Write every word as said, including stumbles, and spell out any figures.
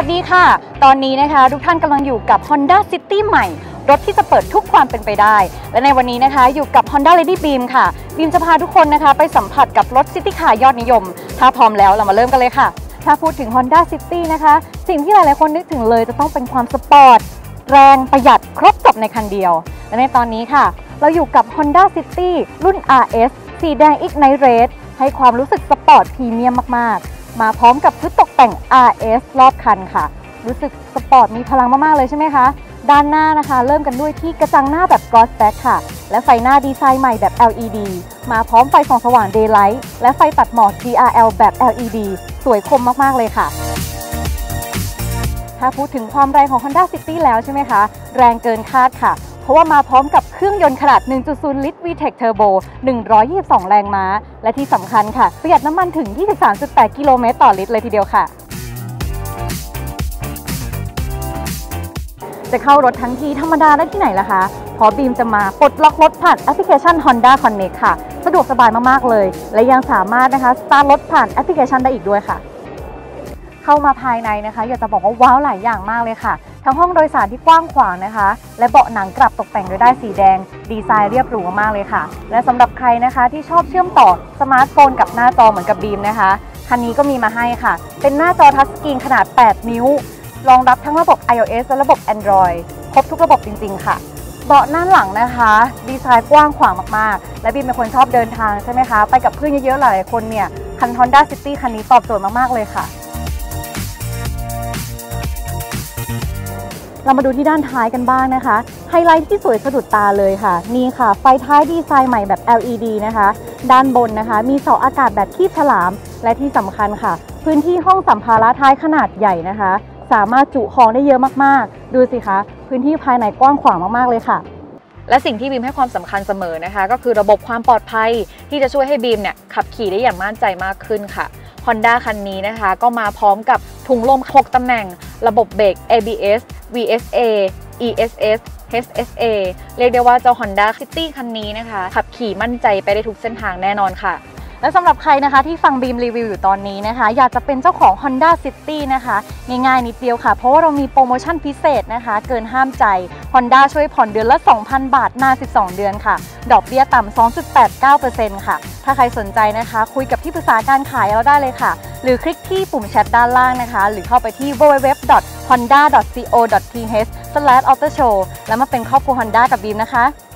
วัสดีค่ะตอนนี้นะคะทุกท่านกำลังอยู่กับ Honda City ใหม่รถที่จะเปิดทุกความเป็นไปได้และในวันนี้นะคะอยู่กับ Honda Lady Beam ค่ะบีมจะพาทุกคนนะคะไปสัมผัสกับรถ City Car ยอดนิยมถ้าพร้อมแล้วเรามาเริ่มกันเลยค่ะถ้าพูดถึง Honda City นะคะสิ่งที่หลายๆคนนึกถึงเลยจะต้องเป็นความสปอร์ตแรงประหยัดครบจบในคันเดียวและในตอนนี้ค่ะเราอยู่กับ Honda City รุ่น อาร์ เอส สีแดง Ignite Red ให้ความรู้สึกสปอร์ตพรีเมียมมากๆมาพร้อมกับชุดตกแต่ง อาร์ เอส รอบคันค่ะรู้สึกสปอร์ตมีพลังมากๆเลยใช่ไหมคะด้านหน้านะคะเริ่มกันด้วยที่กระจังหน้าแบบ Gloss Black ค่ะและไฟหน้าดีไซน์ใหม่แบบ แอล อี ดี มาพร้อมไฟส่องสว่าง Daylight และไฟตัดหมอก จี อาร์ แอล แบบ แอล อี ดี สวยคมมากๆเลยค่ะถ้าพูดถึงความแรงของ Honda City แล้วใช่ไหมคะแรงเกินคาดค่ะเพราะว่ามาพร้อมกับเครื่องยนต์ขนาด หนึ่งจุดศูนย์ ลิตร วี เทค Turbo หนึ่งร้อยยี่สิบสอง แรงม้าและที่สำคัญค่ะประหยัดน้ำมันถึง ยี่สิบสามจุดแปด กิโลเมตรต่อลิตรเลยทีเดียวค่ะจะเข้ารถทั้งทีธรรมดาได้ที่ไหนล่ะคะเพราะบีมจะมาปลดล็อกรถผ่านแอปพลิเคชัน Honda Connect ค่ะสะดวกสบายมากๆเลยและยังสามารถนะคะสตาร์ทรถผ่านแอปพลิเคชันได้อีกด้วยค่ะเข้ามาภายในนะคะอยากจะบอกว่าว้าวหลายอย่างมากเลยค่ะทั้งห้องโดยสารที่กว้างขวางนะคะและเบาะหนังกลับตกแต่งด้วยด้ายสีแดงดีไซน์เรียบหรูมากเลยค่ะและสำหรับใครนะคะที่ชอบเชื่อมต่อสมาร์ทโฟนกับหน้าจอเหมือนกับบีมนะคะคันนี้ก็มีมาให้ค่ะเป็นหน้าจอทัชสกรีนขนาดแปดนิ้วรองรับทั้งระบบ ไอ โอ เอส และระบบ Android ครบทุกระบบจริงๆค่ะเบาะหน้าหลังนะคะดีไซน์กว้างขวางมากๆและบีมเป็นคนชอบเดินทางใช่ไหมคะไปกับเพื่อนเยอะๆหลายคนเนี่ยคัน Honda City คันนี้ตอบโจทย์มากๆเลยค่ะเรามาดูที่ด้านท้ายกันบ้างนะคะไฮไลท์ที่สวยสะดุดตาเลยค่ะนี่ค่ะไฟท้ายดีไซน์ใหม่แบบ แอล อี ดี นะคะด้านบนนะคะมีเสาอากาศแบบคีบฉลามและที่สำคัญค่ะพื้นที่ห้องสัมภาระท้ายขนาดใหญ่นะคะสามารถจุของได้เยอะมากๆดูสิคะพื้นที่ภายในกว้างขวางมากๆเลยค่ะและสิ่งที่บีมให้ความสำคัญเสมอนะคะก็คือระบบความปลอดภัยที่จะช่วยให้บีมเนี่ยขับขี่ได้อย่างมั่นใจมากขึ้นค่ะ Honda คันนี้นะคะก็มาพร้อมกับถุงลมหกตำแหน่งระบบเบรก เอ บี เอส วี เอส เอ อี เอส เอส เอช เอส เอ เรียกได้ว่าเจ้า Honda City คันนี้นะคะขับขี่มั่นใจไปได้ทุกเส้นทางแน่นอนค่ะและสำหรับใครนะคะที่ฟังบีมรีวิวอยู่ตอนนี้นะคะอยากจะเป็นเจ้าของ Honda City นะคะง่ายๆนิดเดียวค่ะเพราะว่าเรามีโปรโมชั่นพิเศษนะคะเกินห้ามใจ Honda ช่วยผ่อนเดือนละ สองพัน บาทนานสิบสองเดือนค่ะดอกเบี้ยต่ำ สองจุดแปดเก้าเปอร์เซ็นต์ ค่ะถ้าใครสนใจนะคะคุยกับที่ปรึกษาการขายเราได้เลยค่ะหรือคลิกที่ปุ่มแชทด้านล่างนะคะหรือเข้าไปที่ ดับเบิลยู ดับเบิลยู ดับเบิลยู ดอท ฮอนด้า ดอท ซี โอ ดอท ที เอช สแลช ออโต้โชว์ แล้วมาเป็นครอบครัว Honda กับบีมนะคะ